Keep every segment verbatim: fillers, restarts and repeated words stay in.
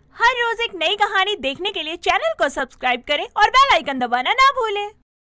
हर रोज एक नई कहानी देखने के लिए चैनल को सब्सक्राइब करें और बेल आइकन दबाना ना भूलें।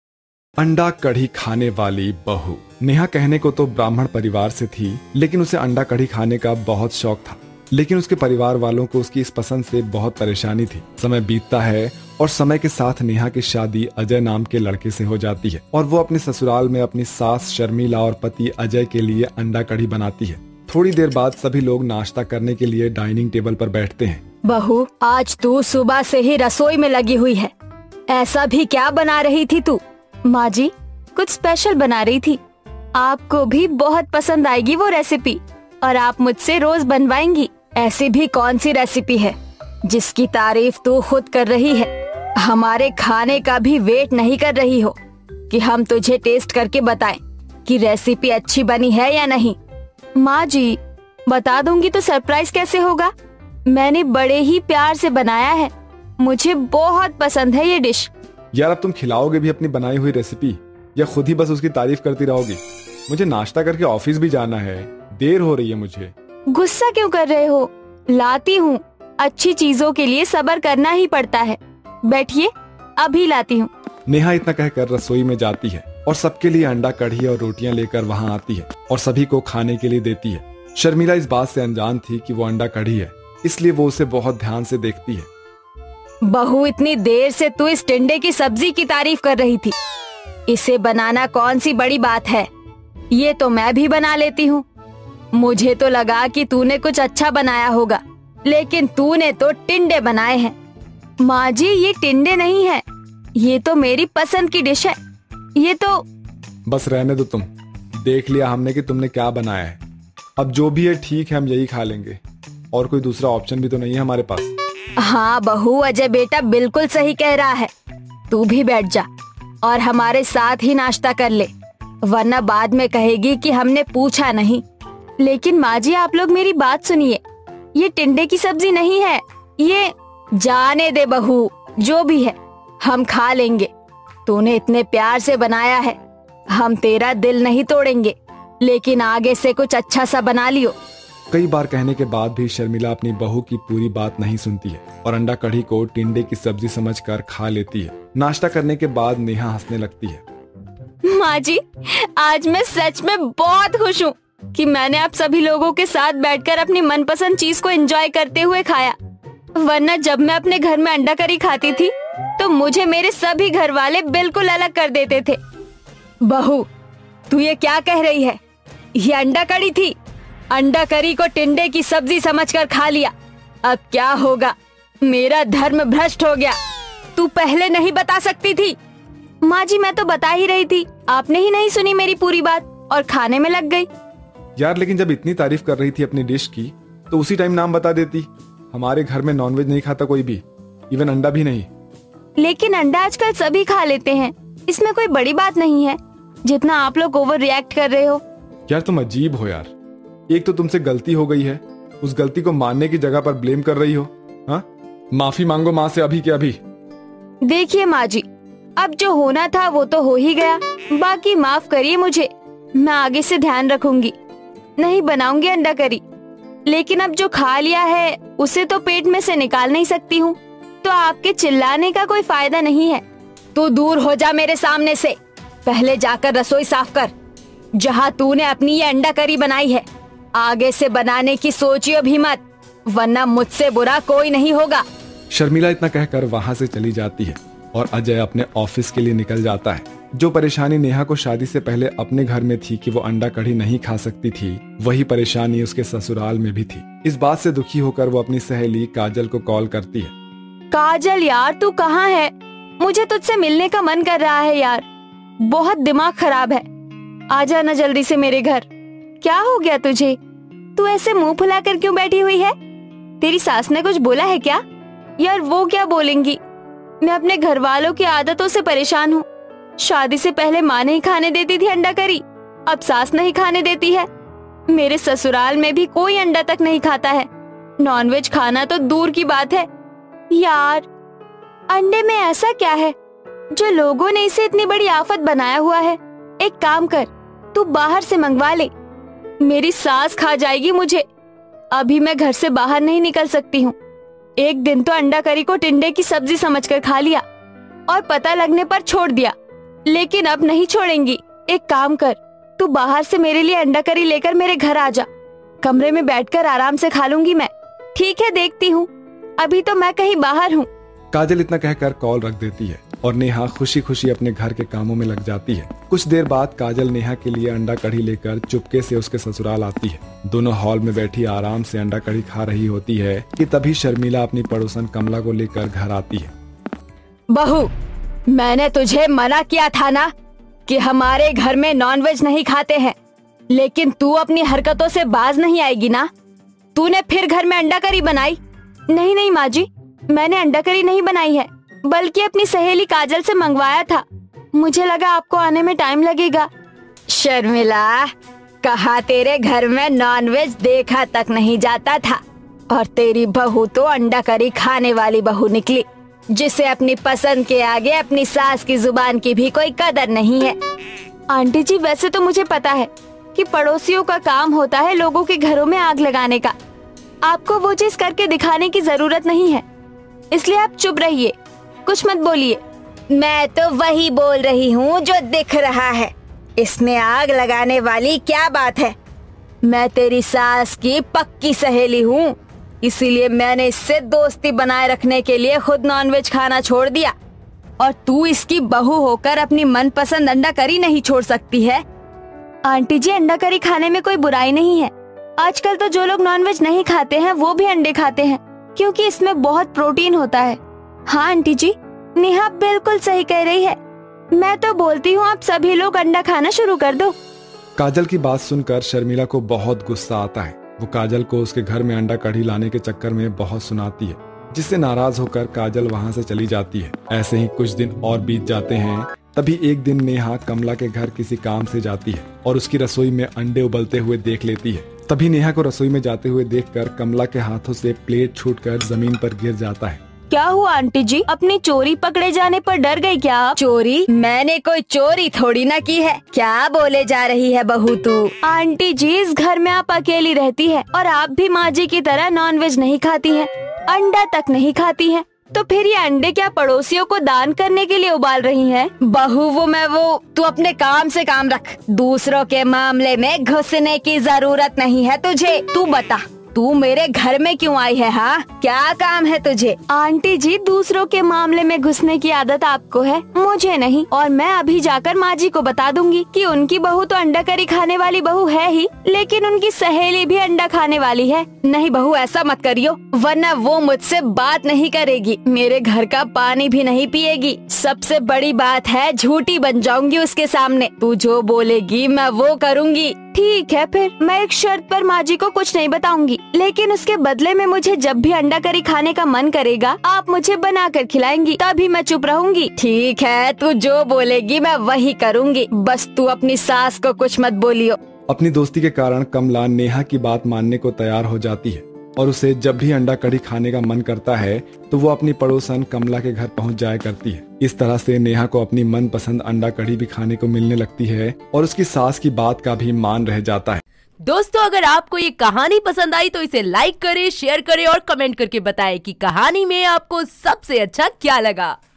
अंडा कढ़ी खाने वाली बहू। नेहा कहने को तो ब्राह्मण परिवार से थी, लेकिन उसे अंडा कढ़ी खाने का बहुत शौक था। लेकिन उसके परिवार वालों को उसकी इस पसंद से बहुत परेशानी थी। समय बीतता है और समय के साथ नेहा की शादी अजय नाम के लड़के से हो जाती है और वो अपने ससुराल में अपनी सास शर्मिला और पति अजय के लिए अंडा कढ़ी बनाती है। थोड़ी देर बाद सभी लोग नाश्ता करने के लिए डाइनिंग टेबल पर बैठते हैं। बहू, आज तू सुबह से ही रसोई में लगी हुई है। ऐसा भी क्या बना रही थी तू? माँ जी, कुछ स्पेशल बना रही थी। आपको भी बहुत पसंद आएगी वो रेसिपी और आप मुझसे रोज बनवाएंगी। ऐसी भी कौन सी रेसिपी है जिसकी तारीफ तू खुद कर रही है? हमारे खाने का भी वेट नहीं कर रही हो कि हम तुझे टेस्ट करके बताएं कि रेसिपी अच्छी बनी है या नहीं। माँ जी, बता दूंगी तो सरप्राइज कैसे होगा? मैंने बड़े ही प्यार से बनाया है। मुझे बहुत पसंद है ये डिश। यार, अब तुम खिलाओगे भी अपनी बनाई हुई रेसिपी या खुद ही बस उसकी तारीफ करती रहोगी? मुझे नाश्ता करके ऑफिस भी जाना है, देर हो रही है मुझे। गुस्सा क्यों कर रहे हो? लाती हूँ। अच्छी चीजों के लिए सब्र करना ही पड़ता है। बैठिए, अभी लाती हूँ। नेहा इतना कहकर रसोई में जाती है और सबके लिए अंडा कढ़ी और रोटियां लेकर वहाँ आती है और सभी को खाने के लिए देती है। शर्मिला इस बात से अनजान थी कि वो अंडा कढ़ी है, इसलिए वो उसे बहुत ध्यान से देखती है। बहू, इतनी देर से तू इस टिंडे की सब्जी की तारीफ कर रही थी। इसे बनाना कौन सी बड़ी बात है? ये तो मैं भी बना लेती हूँ। मुझे तो लगा कि तूने कुछ अच्छा बनाया होगा, लेकिन तूने तो टिंडे बनाए हैं। माँ जी, ये टिंडे नहीं है, ये तो मेरी पसंद की डिश है। ये तो बस रहने दो, तुम देख लिया हमने कि तुमने क्या बनाया है। अब जो भी है ठीक है, हम यही खा लेंगे और कोई दूसरा ऑप्शन भी तो नहीं है हमारे पास। हाँ बहू, अजय बेटा बिल्कुल सही कह रहा है। तू भी बैठ जा और हमारे साथ ही नाश्ता कर ले, वरना बाद में कहेगी कि हमने पूछा नहीं। लेकिन माँ जी, आप लोग मेरी बात सुनिए, ये टिंडे की सब्जी नहीं है। ये जाने दे बहू, जो भी है हम खा लेंगे। तूने इतने प्यार से बनाया है, हम तेरा दिल नहीं तोड़ेंगे, लेकिन आगे से कुछ अच्छा सा बना लियो। कई बार कहने के बाद भी शर्मिला अपनी बहू की पूरी बात नहीं सुनती है और अंडा कढ़ी को टिंडे की सब्जी समझकर खा लेती है। नाश्ता करने के बाद नेहा हंसने लगती है। माँ जी, आज मैं सच में बहुत खुश हूँ कि मैंने आप सभी लोगों के साथ बैठकर अपनी मनपसंद चीज को एंजॉय करते हुए खाया। वरना जब मैं अपने घर में अंडा करी खाती थी तो मुझे मेरे सभी घर वाले बिल्कुल अलग कर देते थे। बहू, तू ये क्या कह रही है? ये अंडा करी थी। अंडा करी को टिंडे की सब्जी समझकर खा लिया। अब क्या होगा? मेरा धर्म भ्रष्ट हो गया। तू पहले नहीं बता सकती थी? माँ जी, मैं तो बता ही रही थी, आपने ही नहीं सुनी मेरी पूरी बात और खाने में लग गई। यार, लेकिन जब इतनी तारीफ कर रही थी अपनी डिश की तो उसी टाइम नाम बता देती। हमारे घर में नॉनवेज नहीं खाता कोई भी, इवन अंडा भी नहीं। लेकिन अंडा आजकल सभी खा लेते हैं, इसमें कोई बड़ी बात नहीं है जितना आप लोग ओवर रिएक्ट कर रहे हो। यार, तुम अजीब हो यार। एक तो तुमसे गलती हो गई है, उस गलती को मानने की जगह पर ब्लेम कर रही हो। हाँ, माफी मांगो माँ से अभी के अभी। देखिए माँ जी, अब जो होना था वो तो हो ही गया, बाकी माफ करिए मुझे। मैं आगे से ध्यान रखूंगी, नहीं बनाऊंगी अंडा करी। लेकिन अब जो खा लिया है उसे तो पेट में से निकाल नहीं सकती हूँ, तो आपके चिल्लाने का कोई फायदा नहीं है। तू दूर हो जा मेरे सामने से। पहले जाकर रसोई साफ कर, जहाँ तूने अपनी ये अंडा करी बनाई है। आगे से बनाने की सोचियो भी मत, वरना मुझसे बुरा कोई नहीं होगा। शर्मिला इतना कहकर वहाँ से चली जाती है और अजय अपने ऑफिस के लिए निकल जाता है। जो परेशानी नेहा को शादी से पहले अपने घर में थी कि वो अंडा कढ़ी नहीं खा सकती थी, वही परेशानी उसके ससुराल में भी थी। इस बात से दुखी होकर वो अपनी सहेली काजल को कॉल करती है। काजल यार, तू कहाँ है? मुझे तुझसे मिलने का मन कर रहा है यार, बहुत दिमाग खराब है। आ जाना जल्दी से मेरे घर। क्या हो गया तुझे? तू ऐसे मुंह फुलाकर क्यों बैठी हुई है? तेरी सास ने कुछ बोला है क्या? यार, वो क्या बोलेंगी? मैं अपने घर वालों की आदतों से परेशान हूँ। शादी से पहले माँ नहीं खाने देती थी अंडा करी, अब सास नहीं खाने देती है। मेरे ससुराल में भी कोई अंडा तक नहीं खाता है, नॉनवेज खाना तो दूर की बात है। यार, अंडे में ऐसा क्या है जो लोगों ने इसे इतनी बड़ी आफत बनाया हुआ है? एक काम कर, तू बाहर से मंगवा ले, मेरी सास खा जाएगी मुझे। अभी मैं घर से बाहर नहीं निकल सकती हूँ। एक दिन तो अंडा करी को टिंडे की सब्जी समझकर खा लिया और पता लगने पर छोड़ दिया, लेकिन अब नहीं छोड़ेंगी। एक काम कर, तू बाहर से मेरे लिए अंडा करी लेकर मेरे घर आ जा। कमरे में बैठकर आराम से खा लूंगी मैं। ठीक है, देखती हूँ, अभी तो मैं कहीं बाहर हूँ। काजल इतना कहकर कॉल रख देती है और नेहा खुशी खुशी अपने घर के कामों में लग जाती है। कुछ देर बाद काजल नेहा के लिए अंडा कढ़ी लेकर चुपके से उसके ससुराल आती है। दोनों हॉल में बैठी आराम से अंडा कढ़ी खा रही होती है कि तभी शर्मिला अपनी पड़ोसन कमला को लेकर घर आती है। बहू, मैंने तुझे मना किया था ना कि हमारे घर में नॉनवेज नहीं खाते हैं, लेकिन तू अपनी हरकतों से बाज नहीं आएगी ना। तूने फिर घर में अंडा करी बनाई। नहीं नहीं माँ जी, मैंने अंडा करी नहीं बनाई है, बल्कि अपनी सहेली काजल से मंगवाया था। मुझे लगा आपको आने में टाइम लगेगा। शर्मिला, कहा तेरे घर में नॉनवेज देखा तक नहीं जाता था, और तेरी बहू तो अंडा करी खाने वाली बहू निकली, जिसे अपनी पसंद के आगे अपनी सास की जुबान की भी कोई कदर नहीं है। आंटी जी, वैसे तो मुझे पता है कि पड़ोसियों का काम होता है लोगों के घरों में आग लगाने का। आपको वो चीज करके दिखाने की जरूरत नहीं है, इसलिए आप चुप रहिए, कुछ मत बोलिए। मैं तो वही बोल रही हूँ जो दिख रहा है। इसमें आग लगाने वाली क्या बात है? मैं तेरी सास की पक्की सहेली हूँ, इसीलिए मैंने इससे दोस्ती बनाए रखने के लिए खुद नॉनवेज खाना छोड़ दिया, और तू इसकी बहू होकर अपनी मनपसंद अंडा करी नहीं छोड़ सकती है। आंटी जी, अंडा करी खाने में कोई बुराई नहीं है। आजकल तो जो लोग नॉनवेज नहीं खाते हैं वो भी अंडे खाते हैं, क्योंकि इसमें बहुत प्रोटीन होता है। हाँ आंटी जी, नेहा बिल्कुल सही कह रही है। मैं तो बोलती हूँ आप सभी लोग अंडा खाना शुरू कर दो। काजल की बात सुनकर शर्मिला को बहुत गुस्सा आता है। वो काजल को उसके घर में अंडा कढ़ी लाने के चक्कर में बहुत सुनाती है, जिससे नाराज होकर काजल वहाँ से चली जाती है। ऐसे ही कुछ दिन और बीत जाते हैं। तभी एक दिन नेहा कमला के घर किसी काम से जाती है और उसकी रसोई में अंडे उबलते हुए देख लेती है। तभी नेहा को रसोई में जाते हुए देखकर कमला के हाथों से प्लेट छूटकर जमीन पर गिर जाता है। क्या हुआ आंटी जी, अपनी चोरी पकड़े जाने पर डर गई क्या आप? चोरी? मैंने कोई चोरी थोड़ी ना की है। क्या बोले जा रही है बहू तू? आंटी जी, इस घर में आप अकेली रहती है और आप भी माँ जी की तरह नॉनवेज नहीं खाती हैं, अंडा तक नहीं खाती हैं, तो फिर ये अंडे क्या पड़ोसियों को दान करने के लिए उबाल रही हैं? बहू, वो मैं वो तू अपने काम से काम रख। दूसरों के मामले में घुसने की जरूरत नहीं है तुझे। तू बता, तू मेरे घर में क्यों आई है? हाँ, क्या काम है तुझे? आंटी जी, दूसरों के मामले में घुसने की आदत आपको है, मुझे नहीं। और मैं अभी जाकर माँ जी को बता दूंगी कि उनकी बहू तो अंडा करी खाने वाली बहू है ही, लेकिन उनकी सहेली भी अंडा खाने वाली है। नहीं बहू, ऐसा मत करियो, वरना वो मुझसे बात नहीं करेगी, मेरे घर का पानी भी नहीं पिएगी। सबसे बड़ी बात है, झूठी बन जाऊंगी उसके सामने। तू जो बोलेगी मैं वो करूँगी। ठीक है, फिर मैं एक शर्त पर माँ जी को कुछ नहीं बताऊंगी, लेकिन उसके बदले में मुझे जब भी अंडा करी खाने का मन करेगा आप मुझे बना कर खिलाएंगी, तभी मैं चुप रहूंगी। ठीक है, तू जो बोलेगी मैं वही करूंगी, बस तू अपनी सास को कुछ मत बोलियो। अपनी दोस्ती के कारण कमला नेहा की बात मानने को तैयार हो जाती है और उसे जब भी अंडा कढ़ी खाने का मन करता है तो वो अपनी पड़ोसन कमला के घर पहुंच जाया करती है। इस तरह से नेहा को अपनी मनपसंद अंडा कढ़ी भी खाने को मिलने लगती है और उसकी सास की बात का भी मान रह जाता है। दोस्तों, अगर आपको ये कहानी पसंद आई तो इसे लाइक करें, शेयर करें और कमेंट करके बताएं कि कहानी में आपको सबसे अच्छा क्या लगा।